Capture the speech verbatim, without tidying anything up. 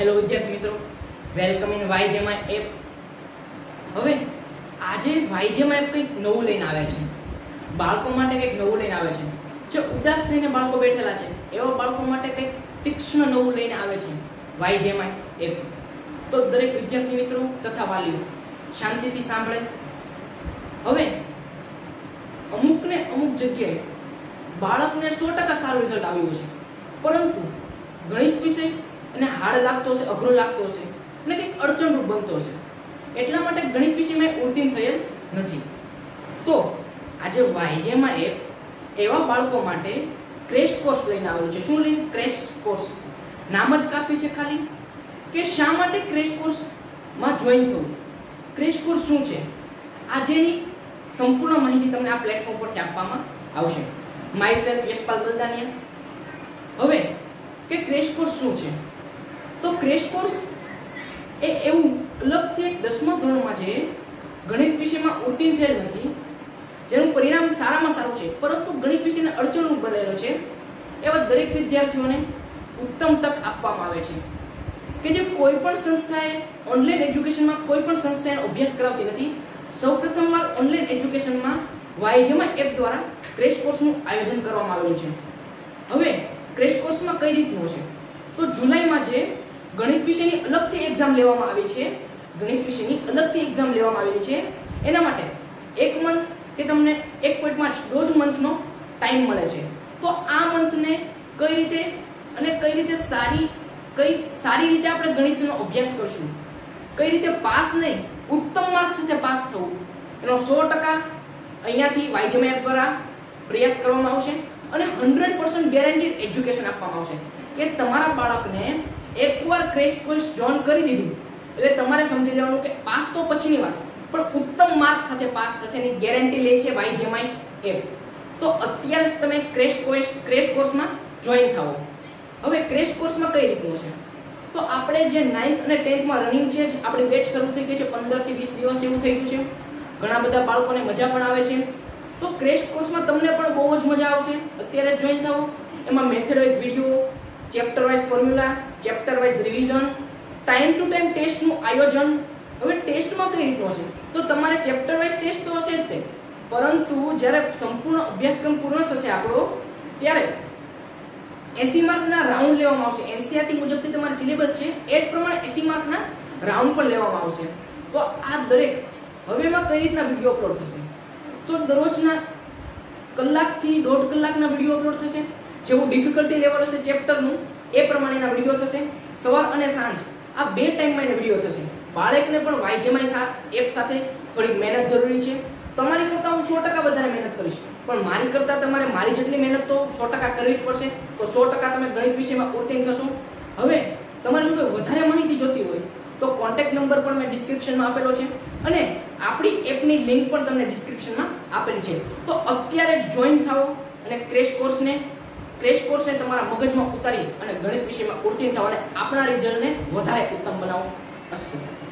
Hello વિદ્યાર્થી મિત્રો, welcome in વાયજેમા app. હવે આજે વાયજેમા એપ કંઈક નવું લઈને આવે છે, બાળકો માટે કંઈક નવું લઈને આવે છે. જે ઉદાસ થઈને બાળકો બેઠેલા છે એવા બાળકો માટે કંઈક તીક્ષ્ણ નવું લઈને આવે છે વાયજેમા એપ. તો દરેક વિદ્યાર્થી મિત્રો તથા વાલીઓ શાંતિથી સાંભળે. હવે અમુક ને અમુક જગ્યાએ બાળકને સો ટકા સારું રિઝલ્ટ આવ્યું છે, પરંતુ ગણિત વિષય અને હાર્ડ લાગતો હશે, અઘરો લાગતો હશે અને કંઈક અડચણરૂપ બનતો હશે, એટલા માટે ગણિત વિષયમાં ઉત્તીર્ણ થયેલ નથી. તો આજે વાયજેમા એપ એવા બાળકો માટે ક્રેશ કોર્સ લઈને આવેલું છે. શું લઈને? Crash course. નામ જ કાપ્યું છે ખાલી કે શા માટે ક્રેશ કોર્સમાં જોઈન થવું. ક્રેશ કોર્સ શું છે, આજેની સંપૂર્ણ માહિતી તમને આ પ્લેટફોર્મ પરથી આપવામાં આવશે. Myself Yashpal Baldaniya. હવે કે ક્રેશ કોર્સ શું છે, તો ક્રેશ કોર્સ એ એવું અલગથી એક દસમા ધોરણમાં જે ગણિત વિષયમાં ઉત્તીર્ણ થયેલ નથી, જેનું પરિણામ સારામાં સારું છે પરંતુ ગણિત વિષયને અડચણરૂપ બનેલો છે, એવા દરેક વિદ્યાર્થીઓને ઉત્તમ તક આપવામાં આવે છે કે જે કોઈ પણ સંસ્થાએ ઓનલાઈન એજ્યુકેશનમાં કોઈ પણ સંસ્થાએ અભ્યાસ કરાવતી નથી. સૌપ્રથમવાર ઓનલાઈન એજ્યુકેશનમાં વાયજેમા એપ દ્વારા ક્રેશ કોર્સનું આયોજન કરવામાં આવેલું છે. હવે ક્રેશ કોર્સમાં કઈ રીતનું હશે, તો જુલાઈમાં જે ગણિત વિષયની અલગથી એક્ઝામ લેવામાં આવી છે, ગણિત વિષયની અલગથી એક્ઝામ લેવામાં આવેલી છે, એના માટે એક મંથ કે તમને એક પોઈન્ટ પાંચ દોઢ મંથનો ટાઈમ મળે છે. તો આ મંથને કઈ રીતે અને કઈ રીતે સારી કઈ સારી રીતે આપણે ગણિતનો અભ્યાસ કરશું, કઈ રીતે પાસ નહીં ઉત્તમ માર્ક સાથે પાસ થવું, એનો સો ટકા અહીંયાથી વાયજેમા એપ દ્વારા પ્રયાસ કરવામાં આવશે અને હંડ્રેડ પર્સન્ટ ગેરંટીડ એજ્યુકેશન આપવામાં આવશે કે તમારા બાળકને એકવાર ક્રેશ કોર્સ જોઈન કરી દીધું એટલે તમારે સમજી લેવાનું કે પાસ તો પછીની વાત, પણ ઉત્તમ માર્ક સાથે પાસ થશે એની ગેરંટી લે છે વાયજેમા એપ. તો અત્યારે જ તમે ક્રેશ કોર્સ ક્રેશ કોર્સમાં જોઈન થાઓ. હવે ક્રેશ કોર્સમાં કઈ રીતનું છે, તો આપણે જે નાઇન્થ અને ટેન્થમાં રનિંગ છે, આપણી બેચ શરૂ થઈ ગઈ છે, પંદર થી વીસ દિવસ જેવું થઈ ગયું છે, ઘણા બધા બાળકોને મજા પણ આવે છે. તો ક્રેશ કોર્સમાં તમને પણ બહુ જ મજા આવશે. અત્યારે જોઈન થાઓ. એમાં method wise video, chapter wise formula, chapter wise revision, time to time ટેસ્ટનું આયોજન. હવે ટેસ્ટમાં કઈ રીતનું હશે, તો તમારે ચેપ્ટર વાઇઝ ટેસ્ટ તો હશે જ તે, પરંતુ જ્યારે સંપૂર્ણ અભ્યાસક્રમ પૂર્ણ થશે આપણો, ત્યારે એસી માર્કના રાઉન્ડ લેવામાં આવશે. એનસીઆરટી મુજબથી તમારે સિલેબસ છે એ જ પ્રમાણે એસી માર્કના રાઉન્ડ પણ લેવામાં આવશે. તો આ દરેક હવે એમાં કઈ રીતના વિડીયો અપલોડ થશે, તો દરરોજના કલાકથી દોઢ કલાકના વિડીયો અપલોડ થશે. જેવું ડિફિકલ્ટી લેવલ હશે ચેપ્ટરનું એ પ્રમાણેના વિડીયો થશે. સવાર અને સાંજ આ બે ટાઈમમાં એને વિડીયો થશે. બાળકને પણ વાયજેમા એપ સાથે થોડીક મહેનત જરૂરી છે. તમારી કરતાં હું સો ટકા વધારે મહેનત કરીશ, પણ મારી કરતાં તમારે મારી જેટલી મહેનત તો સો ટકા કરવી જ પડશે. તો સો ટકા તમે ગણિત વિષયમાં ઉત્તીર્ણ થશો. હવે તમારે જો કોઈ વધારે માહિતી જોતી હોય તો કોન્ટેક્ટ નંબર પણ મેં ડિસ્ક્રિપ્શનમાં આપેલો છે અને આપણી એપની લિંક પણ તમને ડિસ્ક્રિપ્શનમાં આપેલી છે. તો અત્યારે જ જોઈન થાઓ અને ક્રેશ કોર્સને ક્રેશ કોર્સને તમારા મગજમાં ઉતારી અને ગણિત વિષયમાં ઉત્તીર્ણ થાઓ અને આપણા રિઝલ્ટને વધારે ઉત્તમ બનાવો. અસ્તુ.